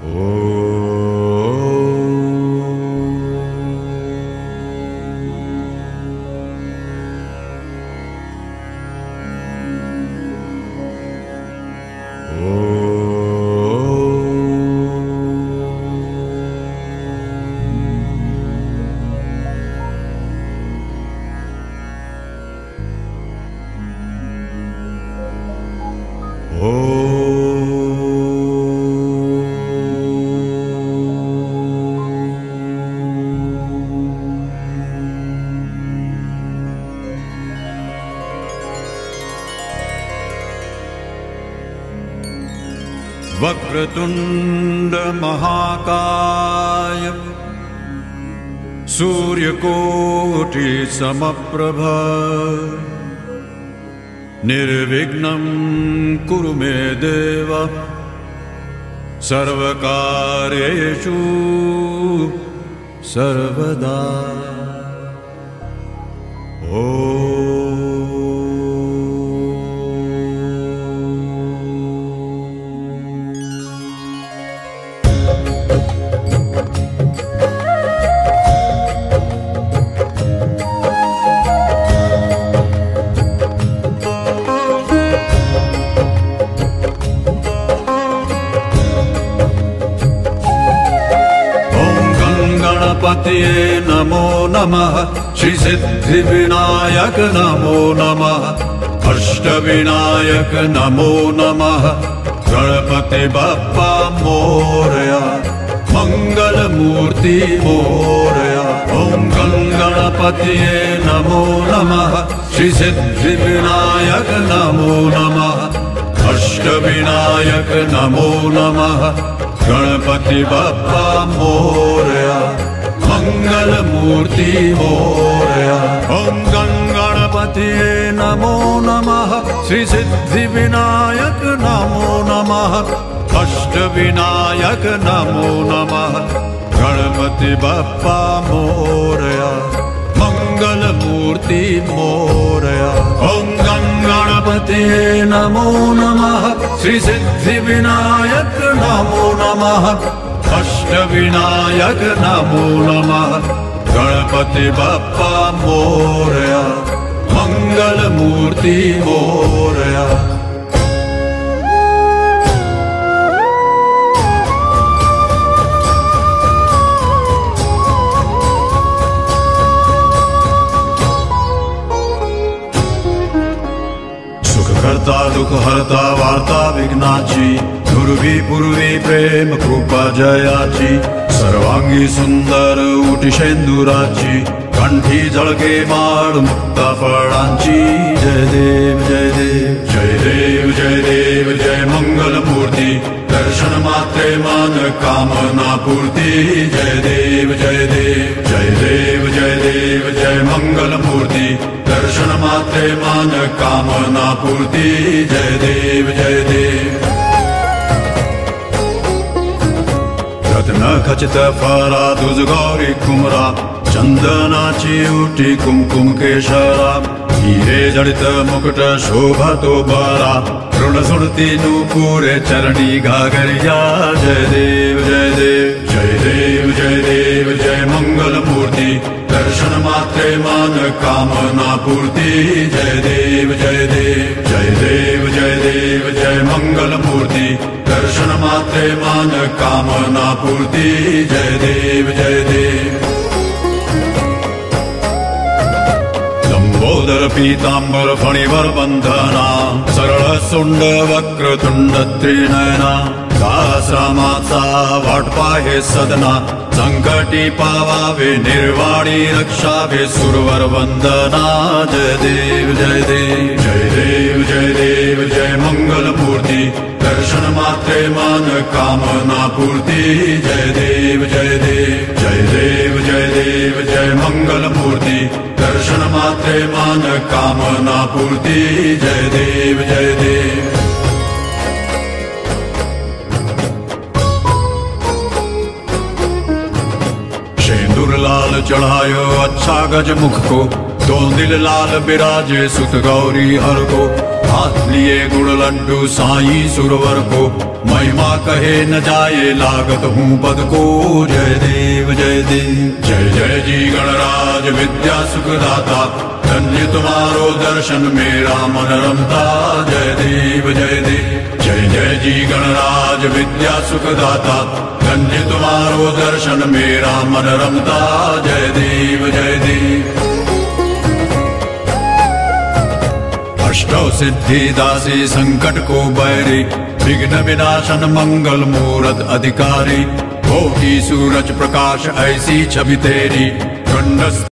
वक्रतुंड महाकाय सूर्यकोटि समप्रभ निर्विघ्नं कुरु मे देव सर्वकार्येषु सर्वदा। गणपतिये नमो नमः, श्री सिद्धिविनायक नमो नमः, अष्टविनायक नमो नमः, गणपति बप्पा मोरया, मंगल मूर्ति मोरया। ओम गणपतिये नमो नमः, श्री सिद्धिविनायक नमो नमः, अष्टविनायक नमो नमः, गणपति बप्पा मोरया, मंगल मूर्ति मोरया। ओम गणपतिये नमो नमः, श्री सिद्धि विनायक नमो नमः, अष्ट विनायक नमो नमः, गणपति बप्पा मोरया, मंगल मूर्ति मोरया। ओम गणपतिये नमो नमः, श्री सिद्धि विनायक नमो नमः, अष्ट विनायक नमो नमः, गणपति बप्पा मोरया, मंगल मूर्ति मोरया। करता दुख हरता वार्ता विघ्नाची, दुर्वी पूर्वी प्रेम कृपा जयाची, सर्वांगी सुंदर उटिशेंदुराची, कंठी झळके माळ मुक्ता फळांची। जय देव जय देव जय देव जय देव जय मंगल मूर्ती, दर्शन मात्रे मान कामना पूर्ती। जय देव जय देव जय देव जय देव जय मंगल मूर्ती, दर्शन मात्रे मान कामना पूर्ति। जय देव जय देव। रत्न खचित फरा दुज गौरी कुमरा, चंदनाची उटी कुमकुम केशरा, हिरे जडित मुकुट शोभतो बरा, ऋण सुरती नूपुरे चरणी घागरिया। जय देव जय देव जय देव जय देव जय मंगल मूर्ति, दर्शन मात्रे मान कामना पूर्ति। जय देव जय देव जय देव जय देव जय मंगल मूर्ति, दर्शन मात्रे मान कामना पूर्ति। जय देव जय देव। लंबोदर पीतांबर फणिवर बंधना, सरळ सुंड वक्रतुंड त्रिनयना, दासरामाचा वाटपा हे सदना, संकटी पावावे निर्वाणी रक्षावे सुरवर वंदना। जय देव जय देव जय देव जय देव जय मंगल मूर्ति, दर्शन मात्रे मान कामना पूर्ति। जय देव जय देव जय देव जय देव जय मंगल मूर्ति, दर्शन मात्रे मान कामना पूर्ति। जय देव जय देव। लाल चढ़ायो अच्छा गज मुख को, दो दिल लाल बिराजे सुत गौरी हर को, हाथ लिए गुड़ लड्डू साईं सुरवर को, महिमा कहे न जाए लागत हूँ पद को। जय देव जय देव। जय जय जी गणराज विद्या सुखदाता, धन्य तुम्हारो दर्शन मेरा मन रमता। जय देव जय देव। जय जय जी गणराज विद्या सुखदाता, धन्य तुम्हारो दर्शन मेरा मन रमता। जय देव जय देव। अष्टौ सिद्धि दासी संकट को बैरी, विघ्न विनाशन मंगल मूरत अधिकारी। हो की सूरज प्रकाश ऐसी छवि तेरी,